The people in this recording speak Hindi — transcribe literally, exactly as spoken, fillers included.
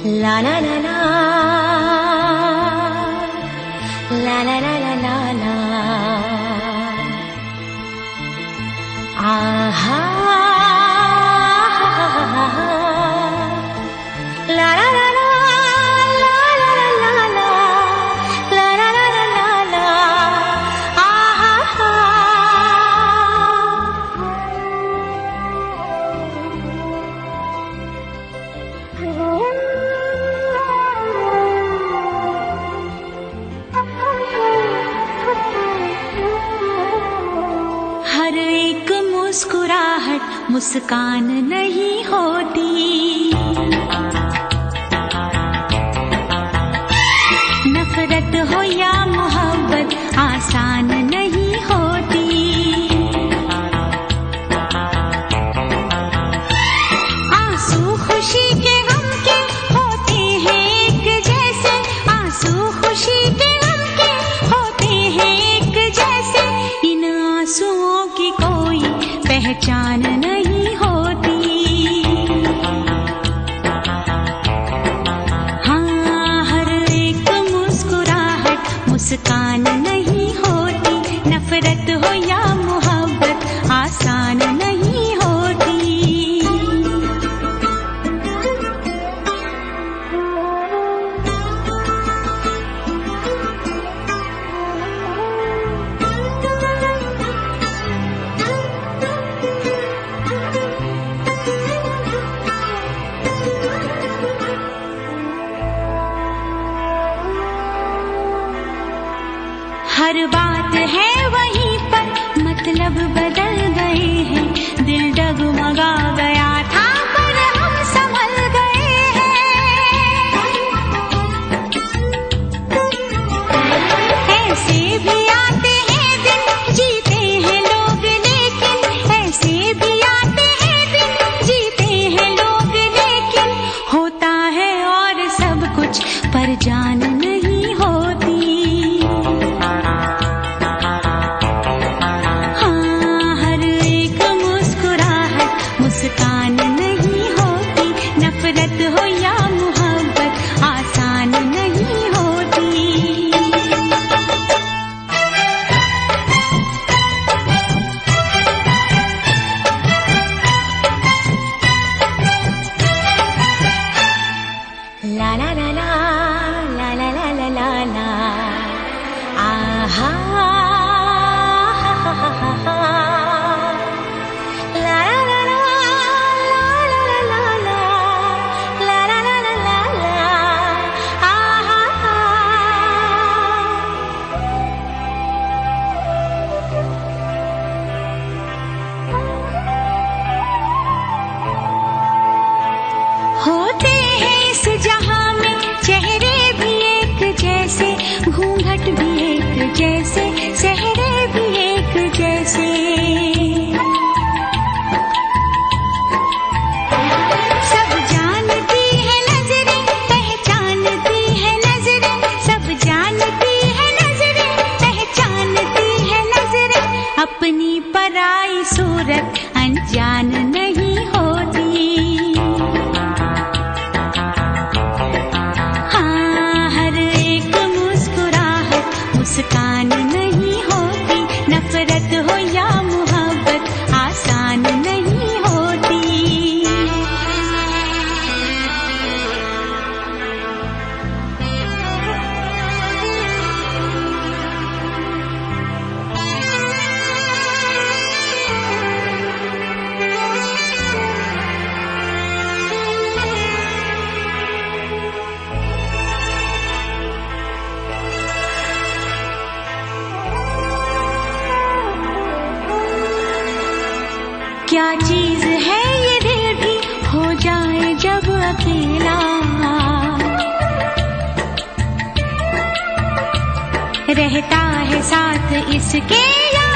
La la la la, la la la la la la. Aha, la la la la, la la la la la, la la la la la la. Aha. हर एक मुस्कुराहट मुस्कान नहीं होती, नफरत हो या मोहब्बत आसान नहीं होती। आंसू खुशी के गम के होते हैं एक जैसे, आंसू खुशी के गम के होते हैं एक जैसे। इन आंसुओं की कोई पहचान नहीं होती। हाँ, हर एक मुस्कुराहट मुस्कान नहीं होती, नफरत हो या मोहब्बत आसान नहीं होती। हर बात है वहीं पर, मतलब बदल गए हैं। दिल डगमगा गया था पर हम संभल गए हैं। ऐसे भी आते हैं दिन, जीते हैं लोग लेकिन, ऐसे भी आते हैं दिन, जीते हैं लोग लेकिन। होता है और सब कुछ पर जान नहीं होती। मुस्कान नहीं होती, नफरत हो या मोहब्बत आसान नहीं होती। ला ला ला ला, ला ला ला ला ला ला। आहा, होते हैं इस जहां में चेहरे भी एक जैसे, घूंघट भी एक जैसे, चेहरे भी एक जैसे। सब जानती है नजरें, पहचानती है नजरें, सब जानती है नजरें, पहचानती है नजरें। अपनी पराई सूरत अनजान नहीं होती। मुस्कान नहीं होती, नफरत हो या मोहब्बत आसान नहीं होती। क्या चीज है ये दिल भी हो जाए जब अकेला, रहता है साथ इसके या